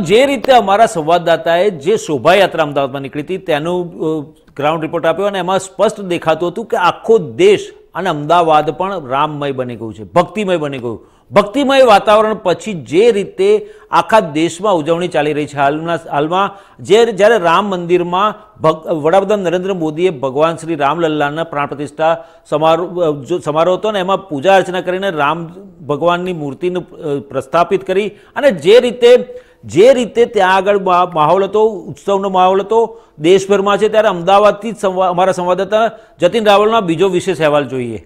જે રીતે અમારા સંવાદદાતાએ જે શોભાયાત્રા અમદાવાદમાં નીકળી હતી તેનું ગ્રાઉન્ડ રિપોર્ટ આપ્યો અને એમાં સ્પષ્ટ દેખાતું હતું કે આખો દેશ અને અમદાવાદ પણ રામમય બની ગયું છે, ભક્તિમય બની ગયું. ભક્તિમય વાતાવરણ પછી જે રીતે આખા દેશમાં ઉજવણી ચાલી રહી છે હાલમાં જ્યારે રામ મંદિરમાં વડાપ્રધાન નરેન્દ્ર મોદીએ ભગવાન શ્રી રામલલ્લાના પ્રાણ પ્રતિષ્ઠા સમારોહ હતો ને એમાં પૂજા અર્ચના કરીને રામ ભગવાનની મૂર્તિને પ્રસ્થાપિત કરી અને જે રીતે ત્યાં આગળ માહોલ હતો, ઉત્સવનો માહોલ હતો દેશભરમાં છે, ત્યારે અમદાવાદથી જ અમારા સંવાદદાતા જતીન રાવલનો બીજો વિશેષ અહેવાલ જોઈએ.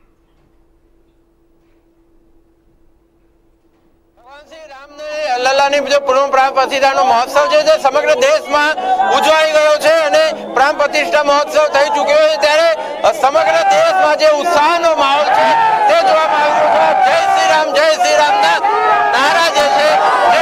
લલ્લાની જે પ્રાણ પ્રતિષ્ઠાનો મહોત્સવ છે સમગ્ર દેશમાં ઉજવાઈ ગયો છે અને પ્રાણ પ્રતિષ્ઠા મહોત્સવ થઈ ચૂક્યો છે, ત્યારે સમગ્ર દેશમાં જે ઉત્સાહનો માહોલ છે તે જોવામાં આવ્યો છે. જય શ્રી રામના નારા જે છે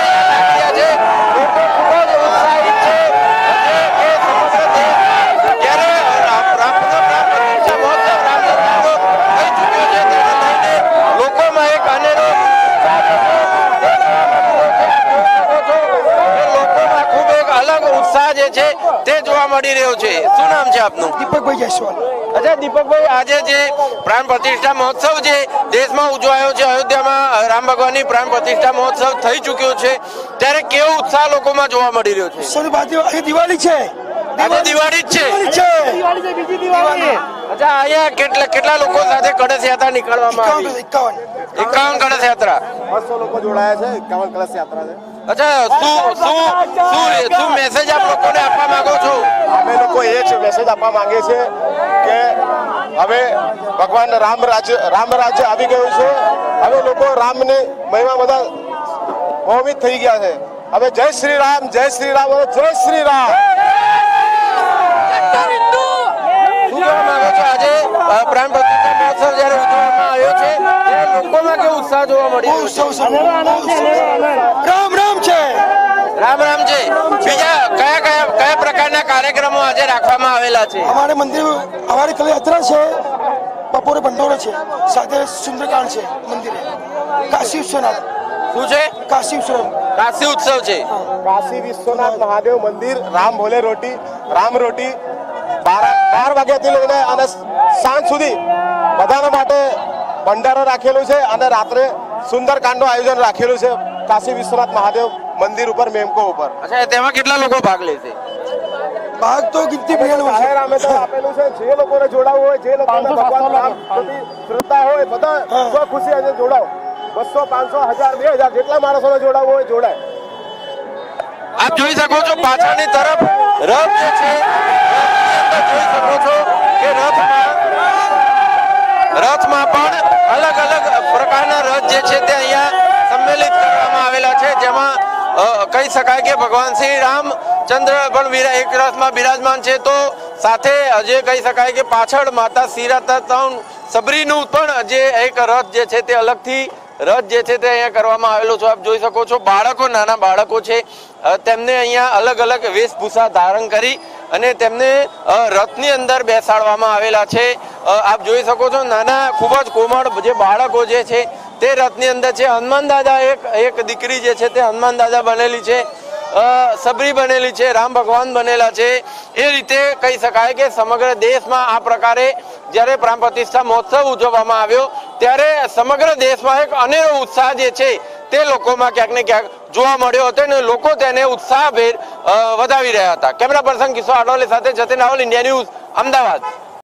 તે જોવા મળી રહ્યો છે. શું નામ છે આપનું? દીપકભાઈ જયસ્વાલ. અચ્છા દીપકભાઈ, આજે જે પ્રાણ પ્રતિષ્ઠા મહોત્સવ જે દેશમાં ઉજવાયો છે, અયોધ્યામાં રામ ભગવાનની પ્રાણ પ્રતિષ્ઠા મહોત્સવ થઈ ચૂક્યો છે, ત્યારે કેવો ઉત્સાહ લોકોમાં જોવા મળી રહ્યો છે? દિવાળી છે, આજે દિવાળી જ છે. બીજી દિવાળી. અચ્છા, અહીંયા કેટલા લોકો સાથે કળશ યાત્રા નીકળવામાં આવી? 51 કળશ યાત્રા. 200 લોકો જોડાયા છે. 51 કળશ યાત્રા છે. અચ્છા, શું મેસેજ આપ લોકોને આપવા માંગો છો? અમે લોકો એ જ મેસેજ આપવા માંગે છે કે હવે ભગવાન રામ રાજ્ય આવી ગયું છે. હવે લોકો રામની મહિમા બધા મોહિત થઈ ગયા છે. હવે જય શ્રી રામ અને જય શ્રી રામ. આજે પ્રાણ પ્રતિષ્ઠા મહોત્સવ જ્યારે ઉજવવામાં આવ્યો છે લોકોમાં કેવો ઉત્સાહ જોવા મળ્યો? રામ છે. બીજા કયા પ્રકારના કાર્યક્રમો આજે રાખવામાં આવેલા છે? અમારી કલ યાત્રા છે, બપોરે ભંડોળો છે, સાથે સુંદરકાંડ છે મંદિરે. કાશી વિશ્વનાથ. શું છે? કાશી ઉત્સવ છે. કાશી વિશ્વનાથ મહાદેવ મંદિર, રામ ભોલે રોટી, રામ રોટી 12 વાગ્યાથી લઈને અને સાંજ સુધી બધાના માટે ભંડારો રાખેલું છે અને રાત્રે સુંદરકાંડનું આયોજન રાખેલું છે કાશી વિશ્વનાથ મહાદેવ મંદિર ઉપર, મેમકો ઉપર. અચ્છા, તેમાં કેટલા લોકો ભાગ લેશે? ભાગ તો ગિનતી ભરેલું છે. અમે તો આપેલું છે, જે લોકોને જોડાવવું હોય, જે લોકોને ભગવાન રામ પ્રતિ શ્રદ્ધા હોય, બધા ખુશી આજે જોડાવ. 200, 500, 1000, 2000 જેટલા માણસોને જોડાવવું હોય જોડાય. આપ જોઈ શકો છો પાછળની તરફ રથ જે છે, જોઈ શકો છો કે રથમાં પણ અલગ પ્રકારના રથ જે છે તે અહીંયા સંમેલિત કરવામાં આવેલા છે, જેમાં કહી શકાય કે ભગવાન શ્રી રામચંદ્ર પણ એક રથમાં બિરાજમાન છે, તો સાથે જે કહી શકાય કે પાછળ માતા સીતા સબરીનું પણ જે એક રથ જે છે તે અલગથી રથ જે છે તે અહીંયા કરવામાં આવેલો છે. આપ જોઈ શકો છો નાના બાળકો છે, તેમને અહીંયા અલગ વેશભૂષા ધારણ કરી અને તેમને રથની અંદર બેસાડવામાં આવેલા છે. આપ જોઈ શકો છો નાના ખૂબ જ કોમળ જે બાળકો જે છે તે રથની અંદર છે. હનુમાન દાદા એક દીકરી જે છે તે હનુમાન દાદા બનેલી છે, સબરી બનેલી છે, રામ ભગવાન બનેલા છે. એ રીતે કહી શકાય કે સમગ્ર દેશમાં આ પ્રકારે જ્યારે પ્રાણ પ્રતિષ્ઠા મહોત્સવ ઉજવવામાં આવ્યો ત્યારે સમગ્ર દેશમાં એક અનેરો ઉત્સાહ જે છે તે લોકોમાં ક્યાંક ને ક્યાંક જોવા મળ્યો હતો અને લોકો તેને ઉત્સાહભેર વધાવી રહ્યા હતા. કેમેરા પર્સન કિશોર આડવાલે સાથે જતીન રાવલ, ઇન્ડિયા ન્યૂઝ, અમદાવાદ.